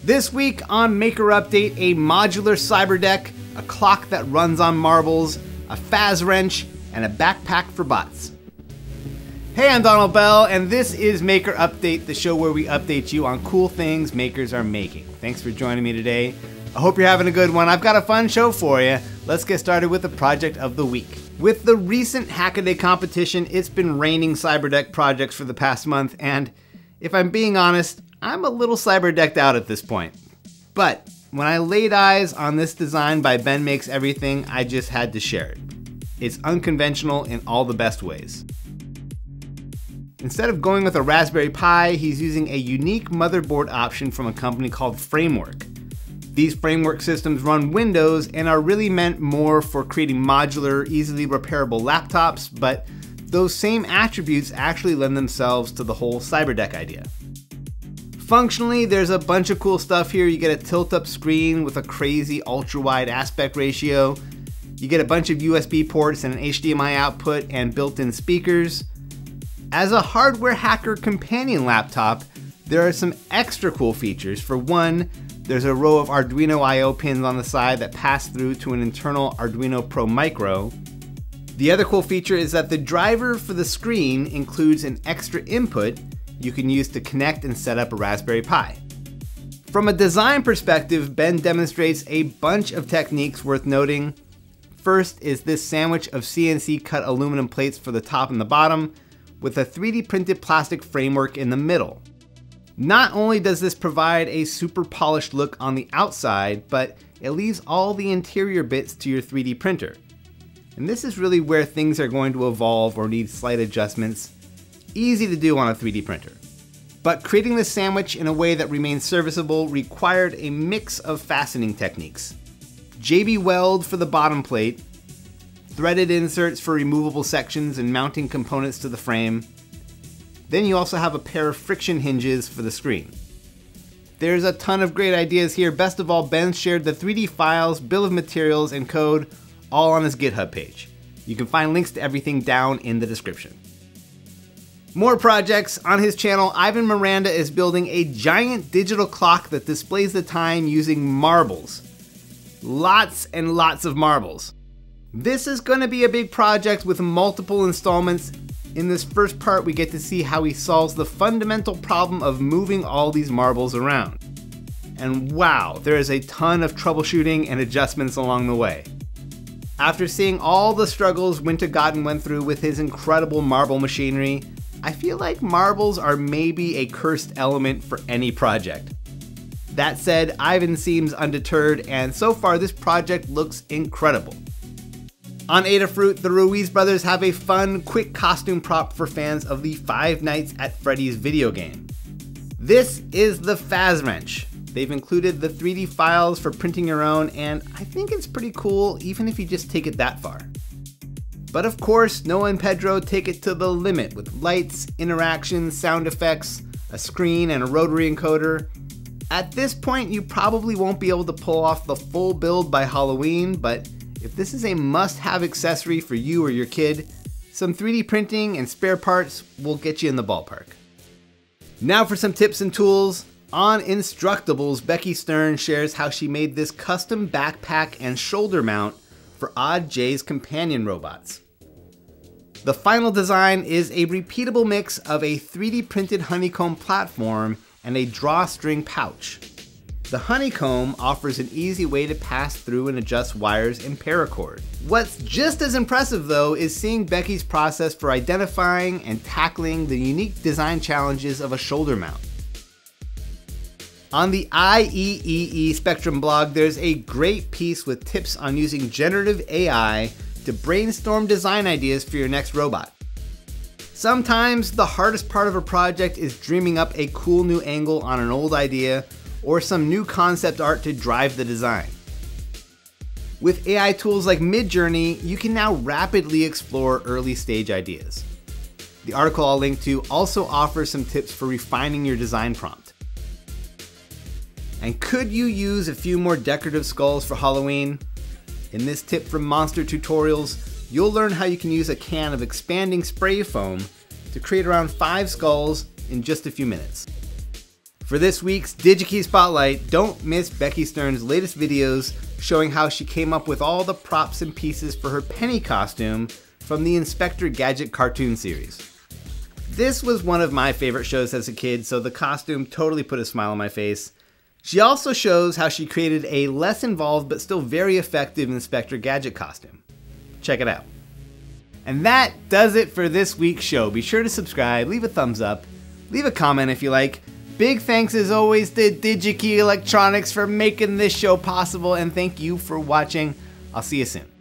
This week on Maker Update, a modular Cyberdeck, a clock that runs on marbles, a Faz-Wrench, and a backpack for bots. Hey, I'm Donald Bell, and this is Maker Update, the show where we update you on cool things makers are making. Thanks for joining me today. I hope you're having a good one. I've got a fun show for you. Let's get started with the project of the week. With the recent Hackaday competition, it's been raining Cyberdeck projects for the past month, and if I'm being honest, I'm a little cyberdecked out at this point. But when I laid eyes on this design by Ben Makes Everything, I just had to share it. It's unconventional in all the best ways. Instead of going with a Raspberry Pi, he's using a unique motherboard option from a company called Framework. These framework systems run Windows and are really meant more for creating modular, easily repairable laptops, but those same attributes actually lend themselves to the whole Cyberdeck idea. Functionally, there's a bunch of cool stuff here. You get a tilt-up screen with a crazy ultra-wide aspect ratio. You get a bunch of USB ports and an HDMI output and built-in speakers. As a hardware hacker companion laptop, there are some extra cool features. For one, there's a row of Arduino I/O pins on the side that pass through to an internal Arduino Pro Micro. The other cool feature is that the driver for the screen includes an extra input you can use to connect and set up a Raspberry Pi. From a design perspective, Ben demonstrates a bunch of techniques worth noting. First is this sandwich of CNC cut aluminum plates for the top and the bottom, with a 3D printed plastic framework in the middle. Not only does this provide a super polished look on the outside, but it leaves all the interior bits to your 3D printer. And this is really where things are going to evolve or need slight adjustments. Easy to do on a 3D printer. But creating this sandwich in a way that remains serviceable required a mix of fastening techniques. JB weld for the bottom plate, threaded inserts for removable sections and mounting components to the frame. Then you also have a pair of friction hinges for the screen. There's a ton of great ideas here. Best of all, Ben shared the 3D files, bill of materials, and code all on his GitHub page. You can find links to everything down in the description. More projects on his channel. Ivan Miranda is building a giant digital clock that displays the time using marbles. Lots and lots of marbles. This is going to be a big project with multiple installments. In this first part, we get to see how he solves the fundamental problem of moving all these marbles around. And wow, there is a ton of troubleshooting and adjustments along the way. After seeing all the struggles Wintergatan went through with his incredible marble machinery, I feel like marbles are maybe a cursed element for any project. That said, Ivan seems undeterred, and so far this project looks incredible. On Adafruit, the Ruiz brothers have a fun, quick costume prop for fans of the Five Nights at Freddy's video game. This is the Faz-Wrench. They've included the 3D files for printing your own, and I think it's pretty cool even if you just take it that far. But of course, Noah and Pedro take it to the limit with lights, interactions, sound effects, a screen, and a rotary encoder. At this point, you probably won't be able to pull off the full build by Halloween, but if this is a must-have accessory for you or your kid, some 3D printing and spare parts will get you in the ballpark. Now for some tips and tools. On Instructables, Becky Stern shares how she made this custom backpack and shoulder mount for Odd J's companion robots. The final design is a repeatable mix of a 3D printed honeycomb platform and a drawstring pouch. The honeycomb offers an easy way to pass through and adjust wires and paracord. What's just as impressive though is seeing Becky's process for identifying and tackling the unique design challenges of a shoulder mount. On the IEEE Spectrum blog, there's a great piece with tips on using generative AI to brainstorm design ideas for your next robot. Sometimes the hardest part of a project is dreaming up a cool new angle on an old idea or some new concept art to drive the design. With AI tools like Midjourney, you can now rapidly explore early stage ideas. The article I'll link to also offers some tips for refining your design prompt. And could you use a few more decorative skulls for Halloween? In this tip from Monster Tutorials, you'll learn how you can use a can of expanding spray foam to create around 5 skulls in just a few minutes. For this week's Digi-Key Spotlight, don't miss Becky Stern's latest videos showing how she came up with all the props and pieces for her Penny costume from the Inspector Gadget cartoon series. This was one of my favorite shows as a kid, so the costume totally put a smile on my face. She also shows how she created a less involved but still very effective Inspector Gadget costume. Check it out. And that does it for this week's show. Be sure to subscribe, leave a thumbs up, leave a comment if you like. Big thanks as always to Digi-Key Electronics for making this show possible, and thank you for watching. I'll see you soon.